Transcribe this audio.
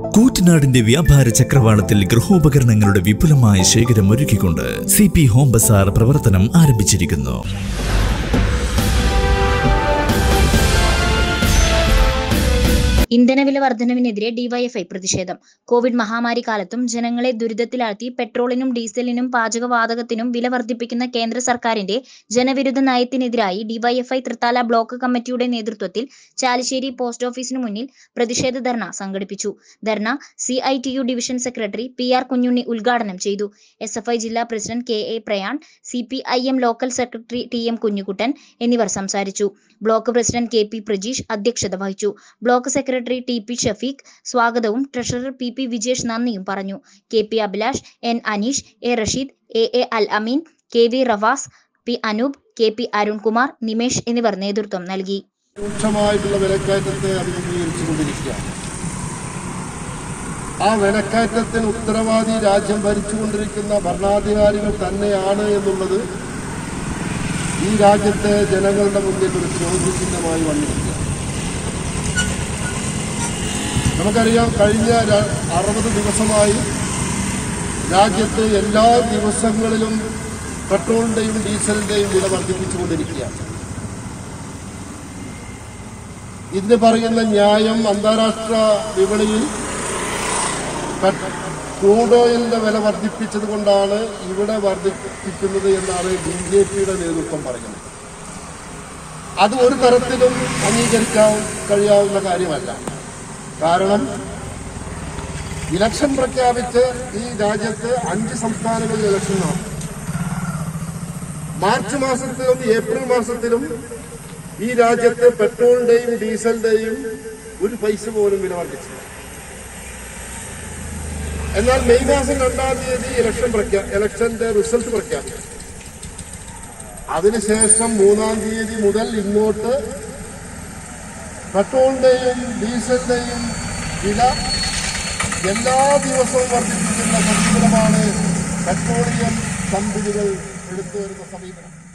കൂറ്റനാടിന്റെ വ്യാപാര ചക്രവാളത്തിൽ ഗൃഹോപകരണങ്ങളുടെ വിപുലമായ ശേഖരം ഒരുക്കിക്കൊണ്ട് CP ഹോം ബസാർ പ്രവർത്തനം ആരംഭിച്ചിരിക്കുന്നു. ഇന്ധനവില വർധനവിനെതിരെ ഡിവൈഎഫ്ഐ പ്രതിഷേധം. കോവിഡ് മഹാമാരി കാലത്തും ജനങ്ങളെ ദുരിതത്തിലാഴ്ത്തി പെട്രോളിനും ഡീസലിനും പാചകവാതകത്തിനും വില വർദ്ധിപ്പിക്കുന്ന കേന്ദ്ര സർക്കാരിന്റെ ജനവിരുദ്ധ നയത്തിനെതിരായി ഡിവൈഎഫ്ഐ തൃത്താല ബ്ലോക്ക് കമ്മിറ്റിയുടെ നേതൃത്വത്തിൽ ചാലിശ്ശേരി പോസ്റ്റ് ഓഫീസിനു മുന്നിൽ പ്രതിഷേധ ധർണ സംഘടിപ്പിച്ചു. Dharna CITU division secretary PR Kunjunni ഉദ്ഘാടനം ചെയ്തു. SFI ജില്ലാ president KA Prayan, CPIM local secretary TM Kunjukuttan എന്നിവർ സംസാരിച്ചു. ബ്ലോക്ക് പ്രസിഡന്റ് KP പ്രജീഷ് അധ്യക്ഷത വഹിച്ചു. ബ്ലോക്ക് സെക്രട്ടറി TP ഷഫീഖ് സ്വാഗതവും ട്രഷറർ PP വിജേഷ് നന്ദിയും പറഞ്ഞു. KP Abhilash, N Aneesh, A Rasheed, AA Al Ameen, KV റവാസ്, P Anoop, KP Arunkumar, Nimesh എന്നിവർ നേതൃത്വം നൽകി. രൂക്ഷമായിട്ടുള്ള വിലക്കയറ്റത്തെ അഭിമുഖീകരിച്ചുകൊണ്ടിരിക്കുകയാണ്. ആ വിലക്കയറ്റത്തിന് ഉത്തരവാദി രാജ്യം ഭരിച്ചുകൊണ്ടിരിക്കുന്ന ഭരണാധികാരികൾ തന്നെയാണ് എന്നുള്ളത് ഈ രാജ്യത്തെ ജനങ്ങളുടെ മുന്നിൽ ഒരു ചോദ്യചിഹ്നമായി വന്നിരിക്കുക. നമുക്കറിയാം, കഴിഞ്ഞ 60 ദിവസമായി രാജ്യത്ത് എല്ലാ ദിവസങ്ങളിലും പെട്രോളിന്റെയും ഡീസലിന്റെയും വില വർദ്ധിപ്പിച്ചുകൊണ്ടിരിക്കുകയാണ്. ഇതിന് പറയുന്ന ന്യായം അന്താരാഷ്ട്ര വിപണിയിൽ ക്രൂഡ് ഓയിലിന്റെ വില വർദ്ധിപ്പിച്ചത് കൊണ്ടാണ് ഇവിടെ വർദ്ധിപ്പിക്കുന്നത് എന്നാണ് BJPയുടെ നേതൃത്വം പറയുന്നത്. അത് ഒരു തരത്തിലും അംഗീകരിക്കാൻ കഴിയാവുന്ന കാര്യമല്ല. കാരണം ഇലക്ഷൻ പ്രഖ്യാപിച്ച് ഈ രാജ്യത്ത് 5 സംസ്ഥാനങ്ങളിൽ ഇലക്ഷൻ നടന്നു. മാർച്ച് മാസത്തിലും ഏപ്രിൽ മാസത്തിലും ഈ രാജ്യത്ത് പെട്രോളിന്റെയും ഡീസലിന്റെയും ഒരു പൈസ പോലും വില വർദ്ധിച്ചില്ല. എന്നാൽ മെയ് മാസം 2-ാം തീയതി ഇലക്ഷന്റെ റിസൾട്ട് പ്രഖ്യാപിച്ചു. അതിനുശേഷം 3-ാം തീയതി മുതൽ ഇങ്ങോട്ട് പെട്രോളിന്റെയും ഡീസലിന്റെയും വില എല്ലാ ദിവസവും വർദ്ധിപ്പിക്കുന്ന സമീപനമാണ് പെട്രോളിയം കമ്പനികൾ എടുത്തുവരുന്ന സമീപനം.